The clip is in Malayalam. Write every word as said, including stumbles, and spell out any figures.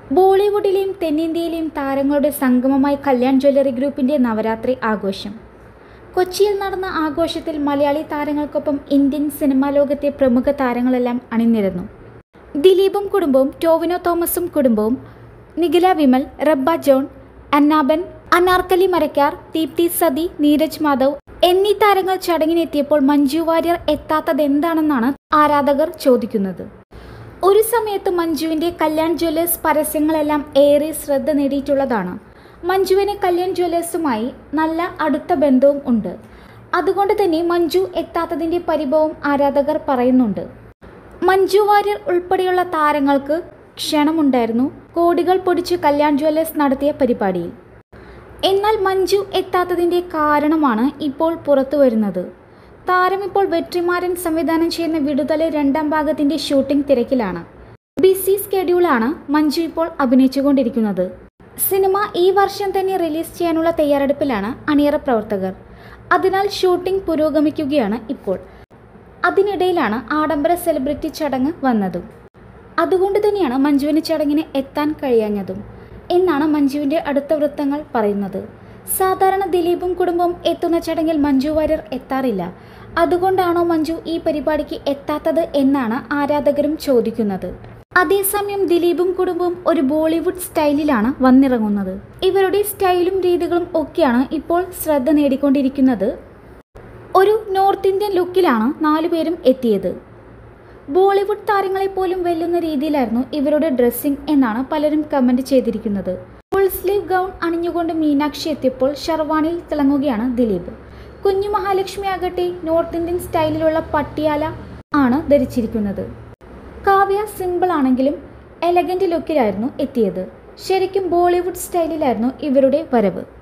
ബോളിവുഡിലെയും തെന്നിന്ത്യയിലെയും താരങ്ങളുടെ സംഗമമായി കല്യാൺ ജ്വല്ലറി ഗ്രൂപ്പിന്റെ നവരാത്രി ആഘോഷം. കൊച്ചിയിൽ നടന്ന ആഘോഷത്തിൽ മലയാളി താരങ്ങൾക്കൊപ്പം ഇന്ത്യൻ സിനിമാ ലോകത്തെ പ്രമുഖ താരങ്ങളെല്ലാം അണിനിരന്നു. ദിലീപും കുടുംബവും, ടോവിനോ തോമസും കുടുംബവും, നിഖില വിമൽ, റബ്ബ ജോൺ, അന്നാബൻ, അനാർക്കലി മരക്കാർ, ദീപ്തി സതി, നീരജ് മാധവ് എന്നീ താരങ്ങൾ ചടങ്ങിനെത്തിയപ്പോൾ മഞ്ജു വാര്യർ എത്താത്തതെന്താണെന്നാണ് ആരാധകർ ചോദിക്കുന്നത്. ഒരു സമയത്ത് മഞ്ജുവിൻ്റെ കല്യാൺ ജ്വല്ലേഴ്സ് പരസ്യങ്ങളെല്ലാം ഏറെ ശ്രദ്ധ നേടിയിട്ടുള്ളതാണ്. മഞ്ജുവിന് കല്യാൺ ജ്വല്ലേഴ്സുമായി നല്ല അടുത്ത ബന്ധവും ഉണ്ട്. അതുകൊണ്ട് തന്നെ മഞ്ജു എത്താത്തതിൻ്റെ പരിഭവം ആരാധകർ പറയുന്നുണ്ട്. മഞ്ജു വാര്യർ ഉൾപ്പെടെയുള്ള താരങ്ങൾക്ക് ക്ഷണമുണ്ടായിരുന്നു കോടികൾ പൊടിച്ച് കല്യാൺ ജ്വല്ലേഴ്സ് നടത്തിയ പരിപാടിയിൽ. എന്നാൽ മഞ്ജു എത്താത്തതിൻ്റെ കാരണമാണ് ഇപ്പോൾ പുറത്തു വരുന്നത്. താരം ഇപ്പോൾ വെട്രിമാരൻ സംവിധാനം ചെയ്യുന്ന വിടുതല രണ്ടാം ഭാഗത്തിൻ്റെ ഷൂട്ടിംഗ് തിരക്കിലാണ്. ബിസി സ്കെഡ്യൂളാണ് മഞ്ജു ഇപ്പോൾ അഭിനയിച്ചുകൊണ്ടിരിക്കുന്നത്. സിനിമ ഈ വർഷം തന്നെ റിലീസ് ചെയ്യാനുള്ള തയ്യാറെടുപ്പിലാണ് അണിയറ പ്രവർത്തകർ. അതിനാൽ ഷൂട്ടിംഗ് പുരോഗമിക്കുകയാണ് ഇപ്പോൾ. അതിനിടയിലാണ് ആഡംബര സെലിബ്രിറ്റി ചടങ്ങ് വന്നതും. അതുകൊണ്ട് തന്നെയാണ് മഞ്ജുവിന് ചടങ്ങിന് എത്താൻ കഴിയാഞ്ഞതും എന്നാണ് മഞ്ജുവിൻ്റെ അടുത്ത വൃത്തങ്ങൾ പറയുന്നത്. സാധാരണ ദിലീപും കുടുംബവും എത്തുന്ന ചടങ്ങിൽ മഞ്ജു വാര്യർ എത്താറില്ല. അതുകൊണ്ടാണോ മഞ്ജു ഈ പരിപാടിക്ക് എത്താത്തത് എന്നാണ് ആരാധകരും ചോദിക്കുന്നത്. അതേസമയം ദിലീപും കുടുംബവും ഒരു ബോളിവുഡ് സ്റ്റൈലിലാണ് വന്നിറങ്ങുന്നത്. ഇവരുടെ സ്റ്റൈലും രീതികളും ഒക്കെയാണ് ഇപ്പോൾ ശ്രദ്ധ നേടിക്കൊണ്ടിരിക്കുന്നത്. ഒരു നോർത്ത് ഇന്ത്യൻ ലുക്കിലാണ് നാലുപേരും എത്തിയത്. ബോളിവുഡ് താരങ്ങളെപ്പോലും വെല്ലുന്ന രീതിയിലായിരുന്നു ഇവരുടെ ഡ്രസ്സിംഗ് എന്നാണ് പലരും കമൻറ്റ് ചെയ്തിരിക്കുന്നത്. ഫുൾ സ്ലീവ് ഗൗൺ അണിഞ്ഞുകൊണ്ട് മീനാക്ഷി എത്തിയപ്പോൾ ഷർവാണിയിൽ തിളങ്ങുകയാണ് ദിലീപ്. കുഞ്ഞു മഹാലക്ഷ്മി ആകട്ടെ നോർത്ത് ഇന്ത്യൻ സ്റ്റൈലിലുള്ള പട്ടിയാല ആണ് ധരിച്ചിരിക്കുന്നത്. കാവ്യ സിമ്പിൾ ആണെങ്കിലും എലഗന്റ് ലുക്കിലായിരുന്നു എത്തിയത്. ശരിക്കും ബോളിവുഡ് സ്റ്റൈലിലായിരുന്നു ഇവരുടെ വരവ്.